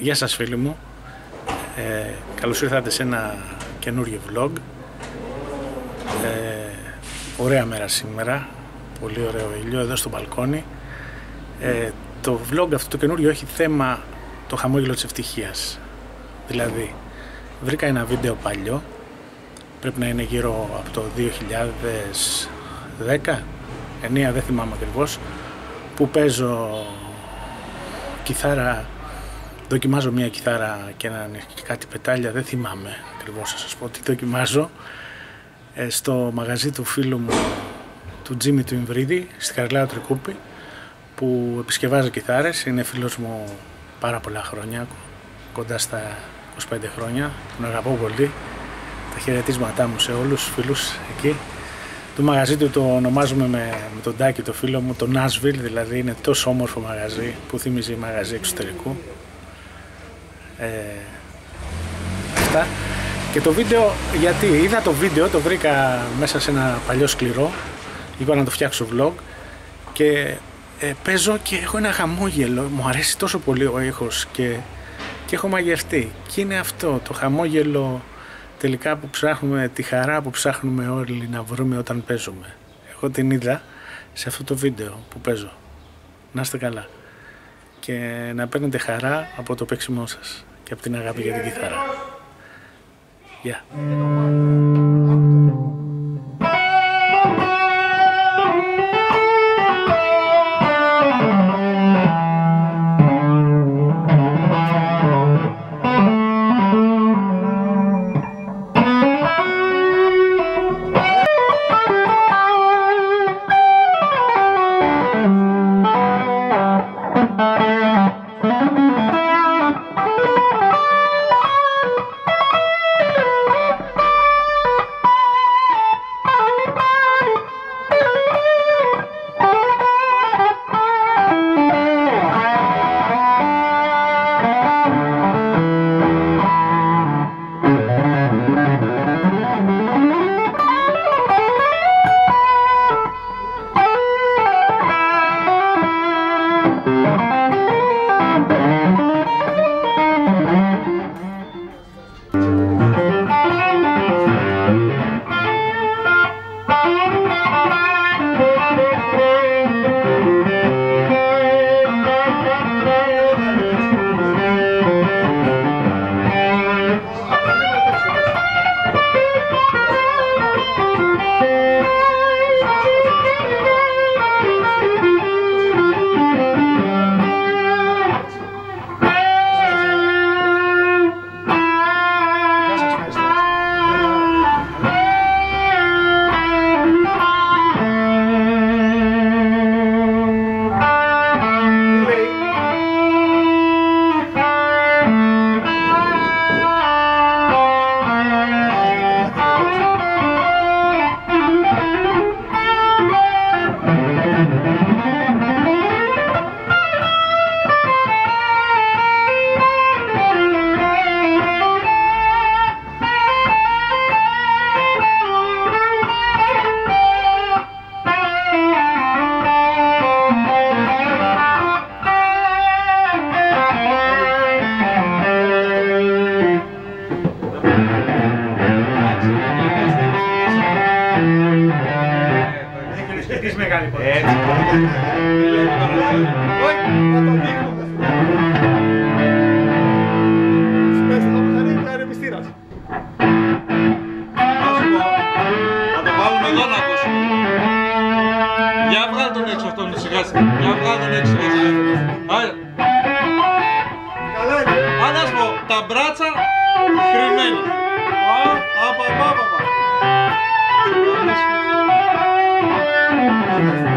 Γεια σας φίλοι μου, καλώς ήρθατε σε ένα καινούριο vlog. Ωραία μέρα σήμερα, πολύ ωραίο ήλιο εδώ στο μπαλκόνι. Το vlog αυτό το καινούριο έχει θέμα το χαμόγελο της ευτυχίας. Δηλαδή, βρήκα ένα βίντεο παλιό, πρέπει να είναι γύρω από το 2010, 9, δεν θυμάμαι ακριβώς, που παίζω κιθάρα, δοκιμάζω μια κιθάρα και κάτι πετάλια, δεν θυμάμαι ακριβώς να σας πω τι δοκιμάζω, στο μαγαζί του φίλου μου, του Τζίμι του Ιμβρίδη, στη Χαριλάου Τρικούπη, που επισκευάζει κιθάρες. Είναι φίλος μου πάρα πολλά χρόνια, κοντά στα 25 χρόνια, τον αγαπώ πολύ. Τα χαιρετίσματά μου σε όλους τους φίλους εκεί. Το μαγαζί του το ονομάζουμε με τον Τάκη, το φίλο μου, το Nashville, δηλαδή είναι τόσο όμορφο μαγαζί που θυμίζει μαγαζί εξωτερικού. Αυτά. Και το βίντεο, γιατί είδα το βίντεο, το βρήκα μέσα σε ένα παλιό σκληρό, είπα να το φτιάξω vlog και παίζω και έχω ένα χαμόγελο, μου αρέσει τόσο πολύ ο ήχος και έχω μαγευτεί. Και είναι αυτό το χαμόγελο τελικά που ψάχνουμε, τη χαρά που ψάχνουμε όλοι να βρούμε όταν παίζουμε. Εγώ την είδα σε αυτό το βίντεο που παίζω. Να είστε καλά και να παίρνετε χαρά από το παίξιμό σας και από την αγάπη για την κιθάρα. Γεια. Τα μπράτσα κρυμμένα. Απαπαπαπα.